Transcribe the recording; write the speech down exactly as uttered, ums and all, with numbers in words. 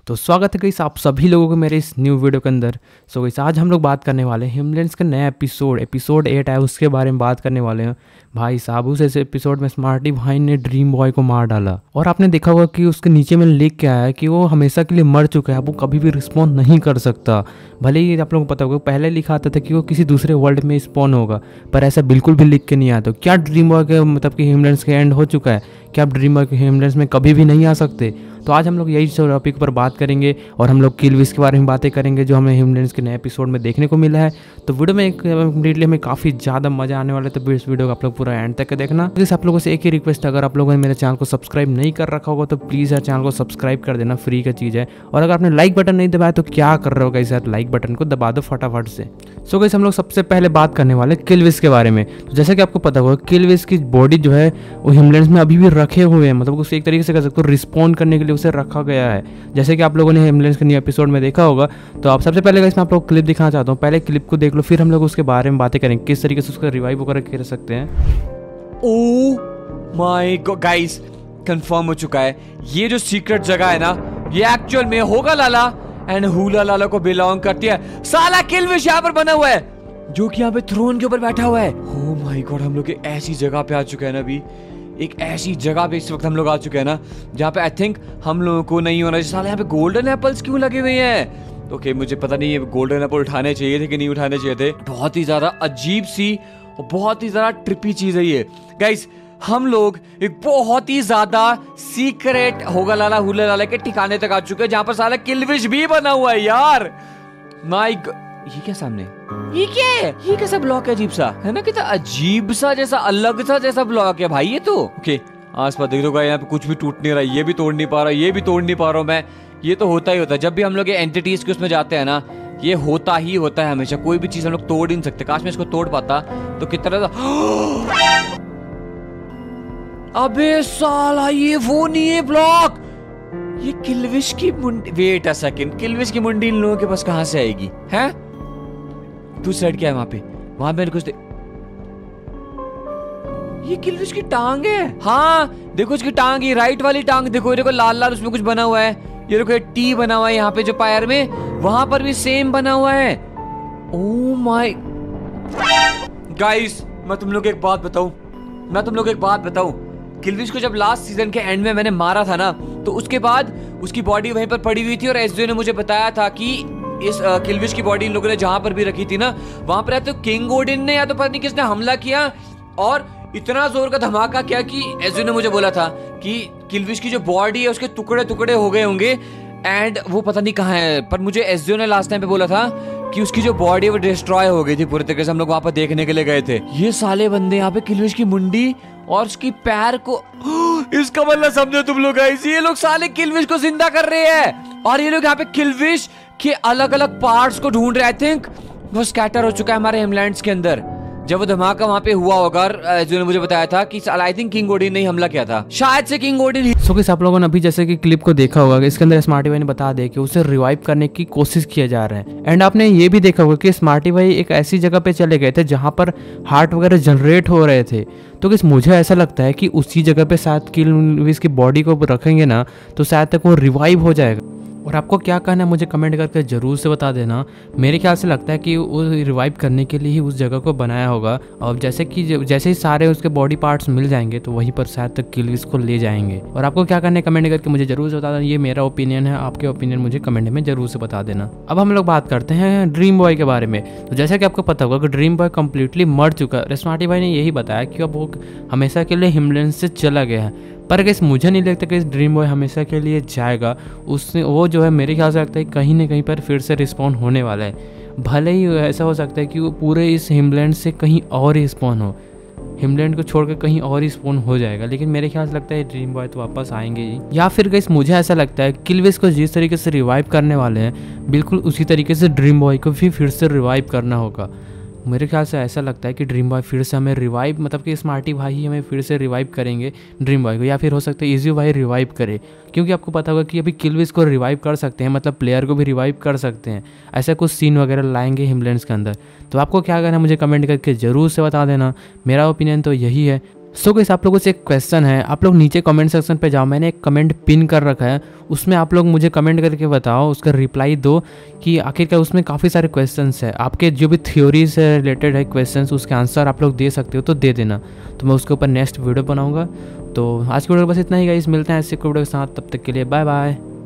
तो स्वागत है गाइस आप सभी लोगों को मेरे इस न्यू वीडियो के अंदर। सो गाइस आज हम लोग बात करने वाले हैं हिमलैंड्स का नया एपिसोड एपिसोड एट है, उसके बारे में बात करने वाले हैं। भाई साहब उस ऐसे एपिसोड में स्मार्टी भाई ने ड्रीम बॉय को मार डाला और आपने देखा होगा कि उसके नीचे में लिख के आया है कि वो हमेशा के लिए मर चुका है, वो कभी भी रिस्पॉन्ड नहीं कर सकता। भले ही आप लोगों को पता होगा पहले लिखा आता था कि वो किसी दूसरे वर्ल्ड में स्पॉन होगा, पर ऐसा बिल्कुल भी लिख के नहीं आता। क्या ड्रीम बॉय के मतलब कि हिमलैंड्स के एंड हो चुका है? क्या आप ड्रीम बॉय के हिमलैंड्स में कभी भी नहीं आ सकते? तो आज हम लोग यही टॉपिक पर बात करेंगे और हम लोग किल विश के बारे में बातें करेंगे जो हमें हिमलैंड्स के नए एपिसोड में देखने को मिला है। तो वीडियो में एक कम्प्लीटली हमें काफ़ी ज़्यादा मजा आने वाला है, तो इस वीडियो को आप लोग पूरा एंड तक देखना। प्लीज़ आप लोगों से एक ही रिक्वेस्ट, अगर आप लोगों ने मेरे चैनल को सब्सक्राइब नहीं कर रखा होगा तो प्लीज़ यार चैनल को सब्सक्राइब कर देना, फ्री का चीज़ है। और अगर आपने लाइक बटन नहीं दबाया तो क्या कर रहे हो गाइस यार, लाइक बटन को दबा दो फटाफट से। सो गाइस हम लोग सबसे पहले बात करने वाले किल विश के बारे में। तो जैसे कि आपको पता होगा किल विश की बॉडी जो है वो हिमलैंड्स में अभी भी रखे हुए हैं, मतलब उसे एक तरीके से कह सकते हो रिस्पॉन्ड करने के लिए उसे रखा गया है। जैसे कि आप लोगों ने हिमलैंड्स के न्यू एपिसोड में देखा होगा। तो आप सबसे पहले गाइस मैं आप लोग क्लिप दिखाना चाहता हूँ, पहले क्लिप को देख लो फिर हम लोग उसके बारे में बातें करेंगे किस तरीके से उसका रिवाइव वगैरह कर सकते हैं। Oh my god guys, confirm हो चुका है ये जो सीक्रेट जगह है ना, ये एक्चुअल में होगा लाला एंड हुला लाला को बिलोंग करती है। साला किल विश यहाँ पर बना हुआ है जो कि यहाँ पे थ्रोन के ऊपर बैठा हुआ है। ओह माय गॉड, हम लोग एक ऐसी जगह पे आ चुके हैं ना, अभी एक ऐसी जगह पे इस वक्त हम लोग आ चुके हैं ना जहाँ पे आई थिंक हम लोगों को नहीं होना चाहिए। साला यहाँ पे गोल्डन एप्पल्स क्यों लगे हुए हैं? ओके okay, मुझे पता नहीं ये गोल्डन एप्पल उठाने चाहिए थे कि नहीं उठाने चाहिए थे। बहुत ही ज्यादा अजीब सी और बहुत ही ज्यादा ट्रिपी चीज है ये गाइस। हम लोग एक बहुत ही ज्यादा सीक्रेट होगा लाला हुला लाला के ठिकाने तक आ चुके हैं जहां पर साला किल विश भी बना हुआ है यार। माय ये क्या सामने, ये क्या है? ये कैसा ब्लॉक है अजीब सा, है ना? कितना अजीब सा जैसा अलग सा जैसा ब्लॉक है भाई ये तो। ओके आस पास देख लो यहाँ पे कुछ भी टूट नहीं रहा, ये भी तोड़ नहीं पा रहा, ये भी तोड़ नहीं पा रहा हूँ मैं। ये तो होता ही होता है जब भी हम लोग ये एंटिटीज के उसमें जाते हैं ना, ये होता ही होता है हमेशा। कोई भी चीज हम लोग तोड़ ही नहीं सकते। काश मैं इसको तोड़ पाता तो कितना अबे साला ये वो नहीं है ब्लॉक, ये किल विश की मुंडी। वेट अ सेकंड, किल विश की मुंडी इन लोगों के पास कहां से आएगी? हैं दूसरी साइड क्या है वहां पे? वहां पे कुछ दे... ये किल विश की टांग है। हाँ देखो इसकी टांग, ये राइट वाली टांग देखो, ये देखो लाल लाल उसमें कुछ बना हुआ है। ये देखो टी बना हुआ है यहाँ पे जो पैर में, वहां पर भी सेम बना हुआ है। ओह माय गाइस, मैं तुम लोग एक बात बताऊं मैं तुम लोग एक बात बताऊं किल विश को जब लास्ट सीजन के एंड में मैंने मारा था ना, तो उसके बाद उसकी बॉडी वहीं पर पड़ी हुई थी और एसडीओ ने मुझे बताया था कि इस किल विश की बॉडी इन लोगों ने जहां पर भी रखी थी ना, वहां पर या तो किंग ओडिन ने या तो पता नहीं किसने हमला किया और इतना जोर का धमाका किया कि एसडीओ ने मुझे बोला था कि किल विश की जो बॉडी है उसके टुकड़े टुकड़े हो गए होंगे एंड वो पता नहीं कहाँ है। पर मुझे एसडीओ ने लास्ट टाइम पे बोला था कि उसकी जो बॉडी है वो डिस्ट्रॉय हो गई थी पूरे तरीके से। हम लोग वहां पर देखने के लिए गए थे। ये साले बंदे यहाँ पे किल विश की मुंडी और उसकी पैर को इसका मतलब समझो तुम लोग गाइस, ये लोग साले किल विश को जिंदा कर रहे हैं और ये लोग यहाँ पे किल विश के अलग अलग पार्ट्स को ढूंढ रहे हैं। आई थिंक वो स्कैटर हो चुका है हमारे हिमलैंड्स के अंदर। जब वो धमाका वहां पे हुआ होगा, जो ने मुझे बताया था कि आई थिंक किंग ओडिन ने हमला किया था, शायद से किंग ओडिन। सो गाइस आप लोगों ने अभी जैसे कि क्लिप को देखा होगा, इसके अंदर स्मार्टी भाई ने बता दिया कि उसे रिवाइव करने की कोशिश किया जा रहा है। एंड आपने ये भी देखा होगा कि स्मार्टी भाई एक ऐसी जगह पे चले गए थे जहां पर हार्ट वगैरह जनरेट हो रहे थे। तो किस मुझे ऐसा लगता है कि उसी जगह पे शायद किल विश की बॉडी को रखेंगे ना तो शायद तक वो रिवाइव हो जाएगा। और आपको क्या कहना है मुझे कमेंट करके ज़रूर से बता देना। मेरे ख्याल से लगता है कि वो रिवाइव करने के लिए ही उस जगह को बनाया होगा और जैसे कि जैसे ही सारे उसके बॉडी पार्ट्स मिल जाएंगे तो वहीं पर शायद तक किल विश को ले जाएंगे। और आपको क्या करना है कमेंट करके मुझे ज़रूर से बता देना। ये मेरा ओपिनियन है, आपके ओपिनियन मुझे कमेंट में ज़रूर से बता देना। अब हम लोग बात करते हैं ड्रीम बॉय के बारे में। तो जैसा कि आपको पता होगा कि ड्रीम बॉय कम्प्लीटली मर चुका है। स्मार्टी भाई ने यही बताया कि अब वो हमेशा के लिए हिमलैंड्स से चला गया है। पर गैस मुझे नहीं लगता कि इस ड्रीम बॉय हमेशा के लिए जाएगा। उसने वो जो है मेरे ख्याल से लगता है कहीं ना कहीं पर फिर से रिस्पॉन्ड होने वाला है। भले ही ऐसा हो सकता है कि वो पूरे इस हिमलैंड से कहीं और ही स्पॉन हो, हिमलैंड को छोड़कर कहीं और ही स्पॉन हो जाएगा। लेकिन मेरे ख्याल से लगता है ड्रीम बॉय तो वापस आएंगे ही। या फिर गैस मुझे ऐसा लगता है किल विश को जिस तरीके से रिवाइव करने वाले हैं बिल्कुल उसी तरीके से ड्रीम बॉय को भी फिर से रिवाइव करना होगा। मेरे ख्याल से ऐसा लगता है कि ड्रीम बॉय फिर से हमें रिवाइव मतलब कि स्मार्टी भाई ही हमें फिर से रिवाइव करेंगे ड्रीम बॉय को, या फिर हो सकता है इजी भाई रिवाइव करे। क्योंकि आपको पता होगा कि अभी किल विश को रिवाइव कर सकते हैं, मतलब प्लेयर को भी रिवाइव कर सकते हैं। ऐसा कुछ सीन वगैरह लाएंगे हिमलैंड्स के अंदर। तो आपको क्या करना है मुझे कमेंट करके ज़रूर से बता देना। मेरा ओपिनियन तो यही है। सो गाइस आप लोगों से एक क्वेश्चन है, आप लोग नीचे कमेंट सेक्शन पे जाओ, मैंने एक कमेंट पिन कर रखा है, उसमें आप लोग मुझे कमेंट करके बताओ, उसका रिप्लाई दो कि आखिरकार उसमें काफ़ी सारे क्वेश्चंस है, आपके जो भी थ्योरी से रिलेटेड है क्वेश्चंस, उसके आंसर आप लोग दे सकते हो तो दे देना, तो मैं उसके ऊपर नेक्स्ट वीडियो बनाऊँगा। तो आज की वीडियो बस इतना ही गाइस, मिलते हैं ऐसे वीडियो के साथ, तब तक के लिए बाय बाय।